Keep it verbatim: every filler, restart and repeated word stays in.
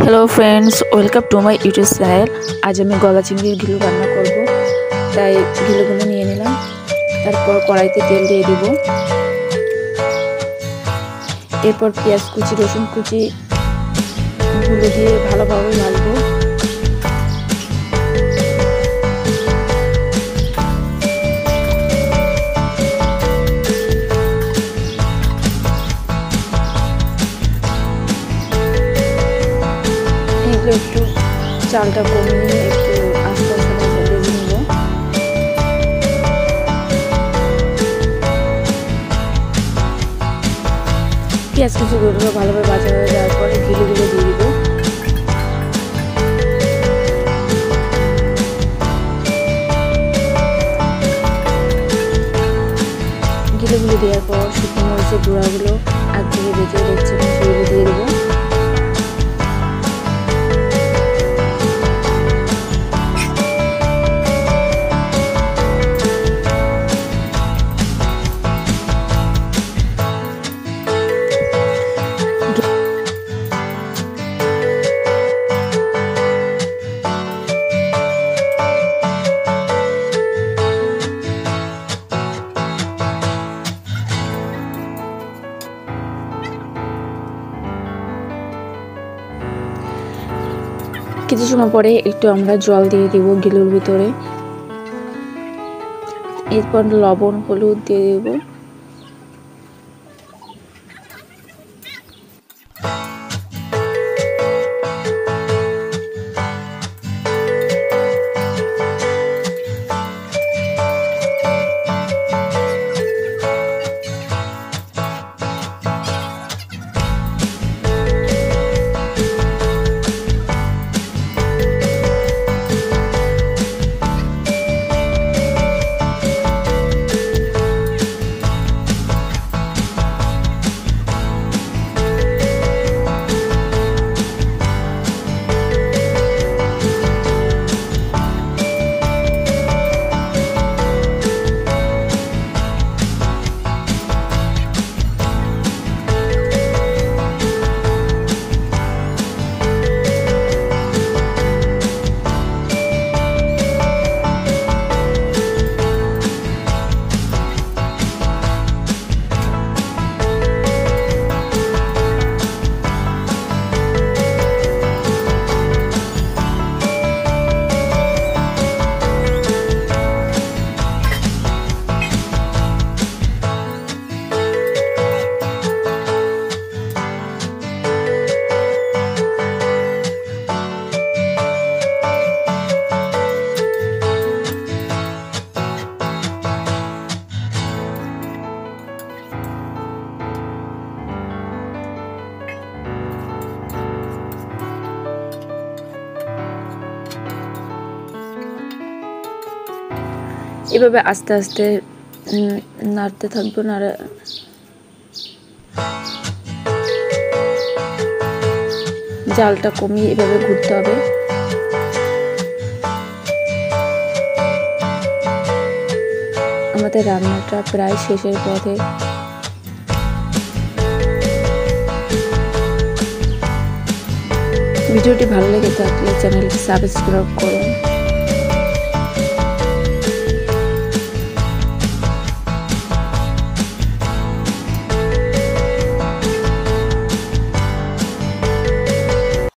Hello friends welcome to my YouTube channel. आज हमें गला चिंगড়ির घिलু रान्ना करब। তাই ঘিলুগুলো নিয়ে নিলাম, তারপর কড়াইতে তেল দিয়ে দিব। এরপর পেঁয়াজ কুচি রসুন কুচি গুলো দিয়ে ভালোভাবে ভাজবো। একটু চালটা কমিয়ে একটু আস্তে আস্তে ভেজে নিব। পেঁয়াজ কুচিগুলো ভালোভাবে ভাজা হয়ে যাওয়ার পরে ঘিলুগুলো দিয়ে দিব। ঘিলুগুলো দেওয়ার পর শুকনো মরিচের গুঁড়াগুলো আগ থেকে ভেজে রেখেছিলাম সেগুলো দিয়ে দেবো। কিছু সময় পরে একটু আমরা জল দিয়ে দিব ঘিলুর ভিতরে। এরপর লবণ হলুদ দিয়ে দেব। এভাবে আস্তে আস্তে নাড়তে থাকবো। নাড়া জালটা কমিয়ে এভাবে ঘুরতে হবে। আমাদের রান্নাটা প্রায় শেষের পথে। ভিডিওটি ভালো লেগে থাকলে চ্যানেলটি সাবস্ক্রাইব করুন।